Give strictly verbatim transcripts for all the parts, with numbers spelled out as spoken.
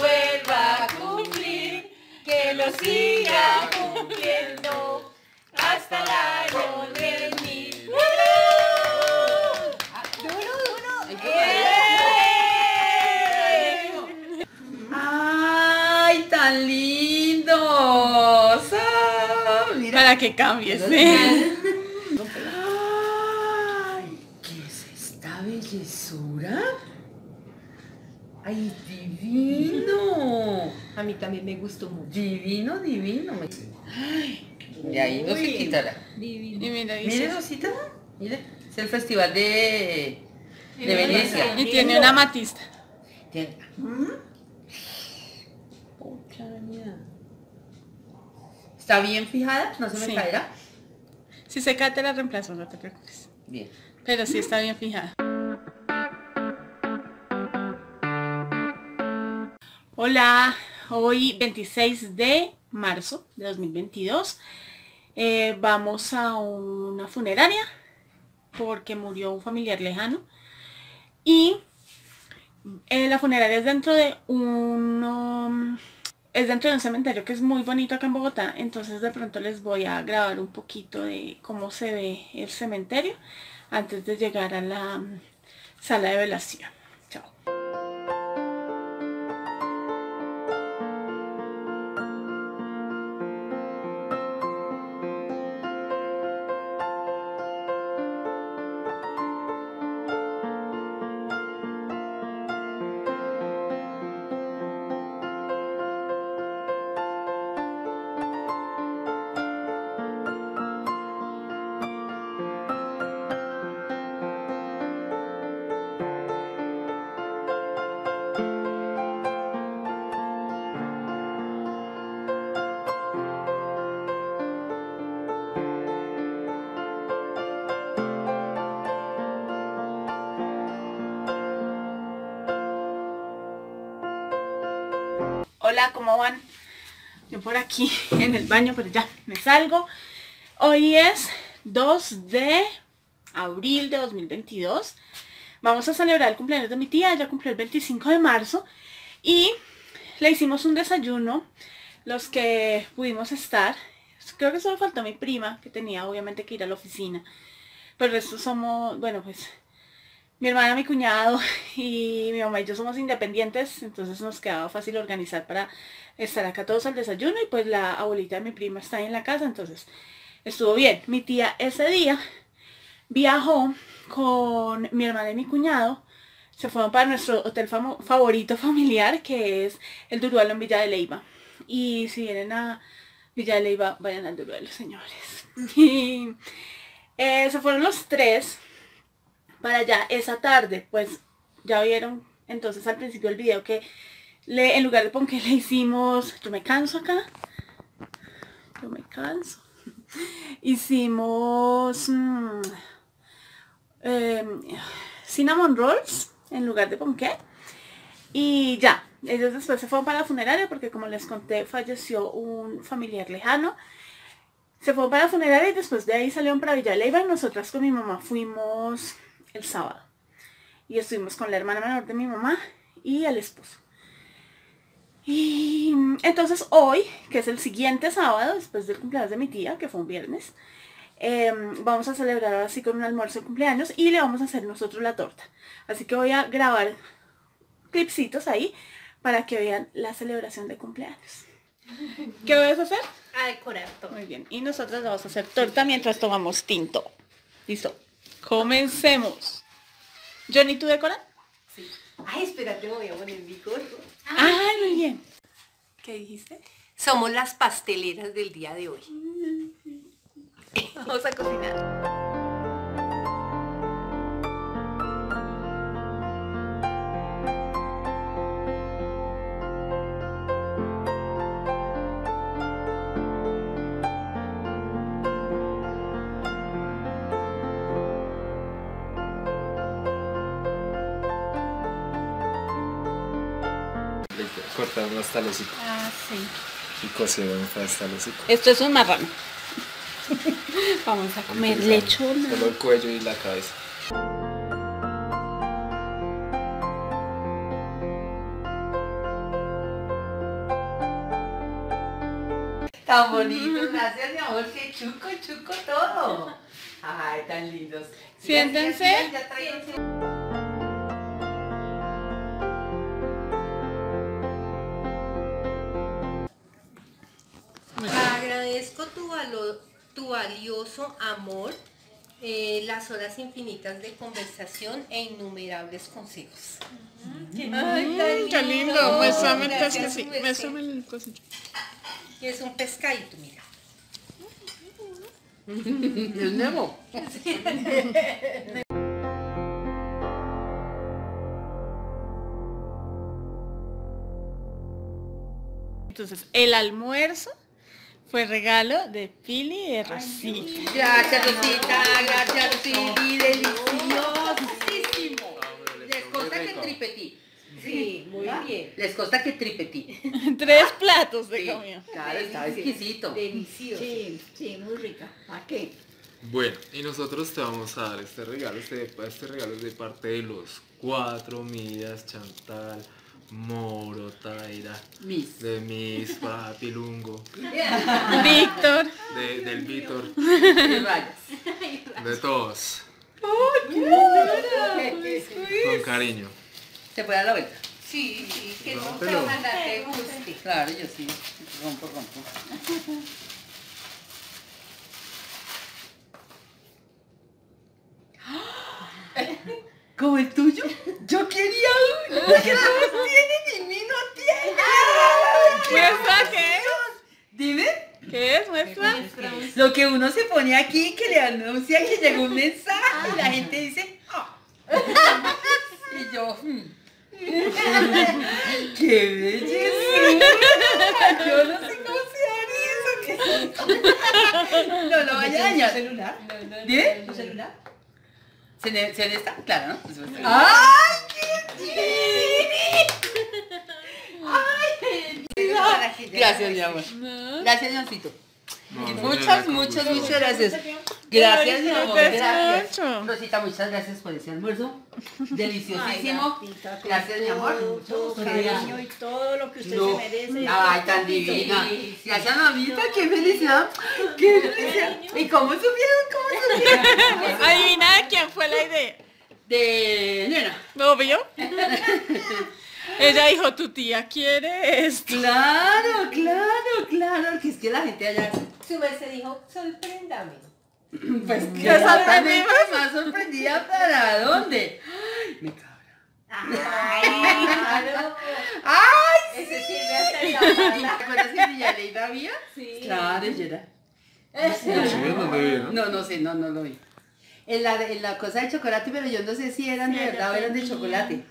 vuelva a cumplir, que lo siga cumpliendo hasta el año diez mil. ¡Duro, duro! ¡Ay, tan lindos! Ah, mira. Para que cambies, ¿sí? ¡Ay! ¿Qué es esta bellezura? ¡Ay, divino! A mí también me gustó mucho. Divino, divino. Ay, de ahí no se quitará. Divino. Y mira, dice, Mire, Rosita, mire, es el festival de, de Venecia. y tiene una amatista. Tiene- ¿Mm? Oh, caña. ¿Está bien fijada? ¿No se me Sí. caerá? Si se cae te la reemplazo, no te preocupes. Bien. Pero sí está bien fijada. Hola, hoy veintiséis de marzo de dos mil veintidós. Eh, vamos a una funeraria porque murió un familiar lejano. Y eh, la funeraria es dentro de un... um, es dentro de un cementerio que es muy bonito acá en Bogotá. Entonces de pronto les voy a grabar un poquito de cómo se ve el cementerio antes de llegar a la um, sala de velación. Chao. Hola, ¿cómo van? Yo por aquí en el baño, pero ya me salgo. Hoy es dos de abril de dos mil veintidós. Vamos a celebrar el cumpleaños de mi tía. Ella cumplió el veinticinco de marzo. Y le hicimos un desayuno, los que pudimos estar. Creo que solo faltó mi prima, que tenía obviamente que ir a la oficina. Pero esto somos, bueno pues... Mi hermana, mi cuñado y mi mamá y yo somos independientes, entonces nos quedaba fácil organizar para estar acá todos al desayuno y pues la abuelita de mi prima está ahí en la casa, entonces estuvo bien. Mi tía ese día viajó con mi hermana y mi cuñado, se fueron para nuestro hotel famo- favorito familiar, que es el Duruelo en Villa de Leyva. Y si vienen a Villa de Leyva, vayan al Duruelo, señores. Y eh, se fueron los tres para allá esa tarde. Pues ya vieron entonces al principio del video que le, en lugar de ponqué le hicimos, yo me canso acá, yo me canso, hicimos mmm, eh, cinnamon rolls en lugar de ponqué. Y ya, ellos después se fueron para la funeraria porque, como les conté, falleció un familiar lejano. Se fueron para la funeraria y después de ahí salieron para Villa de Leyva y nosotras con mi mamá fuimos el sábado. Y estuvimos con la hermana menor de mi mamá y el esposo. Y entonces hoy, que es el siguiente sábado, después del cumpleaños de mi tía, que fue un viernes, eh, vamos a celebrar así con un almuerzo de cumpleaños y le vamos a hacer nosotros la torta. Así que voy a grabar clipsitos ahí para que vean la celebración de cumpleaños. ¿Qué vas a hacer? A decorar todo. Muy bien, y nosotros vamos a hacer torta mientras tomamos tinto. ¿Listo? Comencemos. Johnny, ¿tú decoras? Sí. Ay, espérate, me voy a poner mi gorro. Ay, muy bien. ¿Qué dijiste? Somos las pasteleras del día de hoy. Vamos a cocinar. Cortaron hasta el hocico Ah, sí. y cosieron hasta el hocico. Esto es un marrano. Vamos a comer lechona. Solo el cuello y la cabeza. Tan bonito, gracias mi amor, que chuco, chuco todo. Ay, tan lindos. Siéntense. Ya, ya, ya traigo- Agradezco tu, valo- tu valioso amor, eh, las horas infinitas de conversación e innumerables consejos. Ay, tan Qué lindo, muéstrame el Gracias, cosito. Merced. Muéstrame el cosito. Y es un pescadito, mira. El Nemo. Entonces, el almuerzo fue regalo de Pili y de Rosita. Gracias, Rosita, gracias, Rosita, deliciosísimo. Les consta que tripetí. Sí, muy bien. Les consta que tripetí. Tres platos de Sí, comida. claro, estaba exquisito. Delicioso. Sí, sí, muy rica. ¿A qué? Bueno, y nosotros te vamos a dar este regalo. Este, este regalo es de parte de los cuatro, Mías, Chantal, Moro, Taira, Miss. de Miss, Papi, Lungo, Víctor. de, del Víctor, Y rayas. de todos, con cariño. ¿Se puede dar la vuelta? Sí, sí, que no te Rómpelo. mandar te guste. Claro, yo sí. Rompo, rompo. ¿Como el tuyo? Yo quería uno. Que todos tienen y mí no tiene. ¿Muestra qué es? Dime. ¿Qué es? ¿Muestra? Lo que uno se pone aquí que le anuncia que llegó un mensaje y la gente dice, "Ah". Y yo, "Hmm". ¡Qué belleza! Yo no sé cómo se haría eso. ¿Qué es esto? No lo vaya a dañar. celular? ¿Bien? ¿Tu celular? ¿Se ne- se está? Claro, ¿no? Por supuesto. ¡Ay, qué chido! ¡Ay! Gracias, mi amor. Gracias, Johncito. No, no, Muchas, no, muchas, con gusto. muchas gracias. Gracias, mi amor. Disfrutes Gracias. mucho. Rosita, muchas gracias por ese almuerzo. Deliciosísimo. Ay, gatita, con Gracias, mi amor. todo Mucho cariño y todo lo que usted No. se merece. Ay, tan divina. Gracias, mamita. Qué felicidad. Qué felicidad. ¿Y cómo supieron? ¿Cómo supieron? Adivina de quién fue la idea. De Nena. ¿Obvio? Ella dijo, tu tía quiere esto. Claro, claro, claro. Que es que la gente allá. Su vez se dijo, sorpréndame. Pues que ¿Qué exactamente sorprendimos? más sorprendida para dónde. Ay, me cabra. Claro. ¡Ay! Ese sirve hasta en la ¿Te mala. acuerdas que Villaleida había? Sí. Claro, yo era. Sí, ¿dónde vive, no? No, no sé, no, no lo vi. En la, en la cosa de chocolate, pero yo no sé si eran de verdad o eran de chocolate.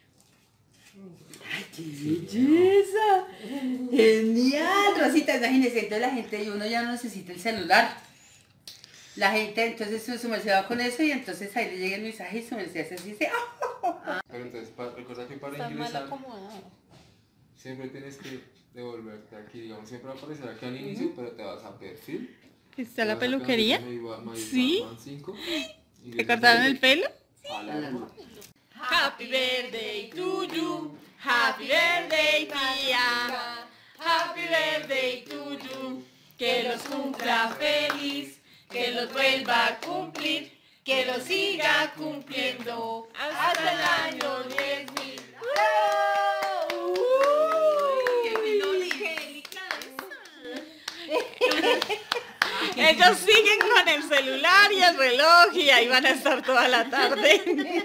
¡Ay, qué belleza! ¡Genial! Rosita, imagínese, entonces la gente, uno ya no necesita el celular. La gente, entonces su, su merced va con eso y entonces ahí le llega el mensaje y su merced hace así, dice, ¡ah! Pero entonces, pa- recuerda que para Está mal ingresar acomodado. siempre tienes que devolverte aquí, digamos, siempre va a aparecer aquí al inicio, pero te vas a perfil. ¿Está la te vas a peluquería? perfil, ahí va- ahí va- Sí. van cinco, y ¿Te desde cortaron ahí el pelo? alarma. Happy birthday to you. Happy birthday, tía. Happy birthday to you. Que los cumpla feliz. Que los vuelva a cumplir. Que los siga cumpliendo hasta el año diez mil. Ellos siguen con el celular y el reloj y ahí van a estar toda la tarde.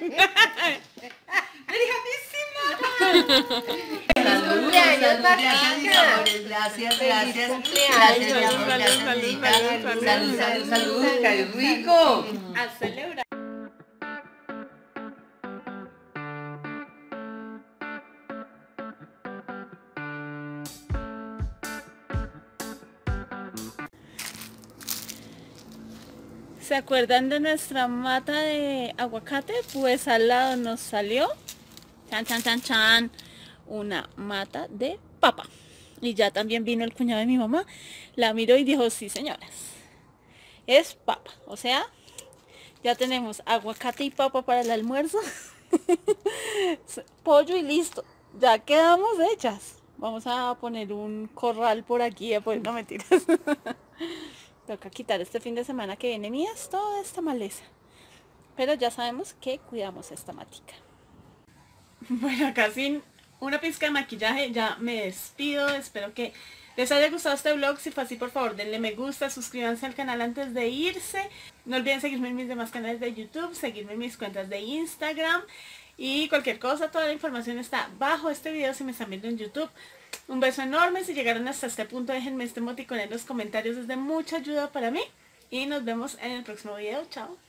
Salud, cumpleaños, salud, gracias, mis Martica. amores, gracias, gracias. cumpleaños. Gracias, mi Salud, amor, salud, gracias, salud, Lita. salud, Salud, salud. salud, salud, qué rico. A celebrar. ¿Se acuerdan de nuestra mata de aguacate? Pues al lado nos salió, chan, chan, chan, chan, una mata de papa. Y ya también vino el cuñado de mi mamá, la miró y dijo, sí señoras, es papa. O sea, ya tenemos aguacate y papa para el almuerzo, pollo y listo. Ya quedamos hechas. Vamos a poner un corral por aquí, a poner, no mentiras. Toca quitar este fin de semana que viene mías toda esta maleza. Pero ya sabemos que cuidamos esta matica. Bueno, acá sin una pizca de maquillaje ya me despido. Espero que les haya gustado este vlog. Si fue así, por favor denle me gusta, suscríbanse al canal antes de irse. No olviden seguirme en mis demás canales de YouTube, seguirme en mis cuentas de Instagram. Y cualquier cosa, toda la información está bajo este video si me están viendo en YouTube. Un beso enorme. Si llegaron hasta este punto, déjenme este emoticón en los comentarios. Es de mucha ayuda para mí. Y nos vemos en el próximo video. Chao.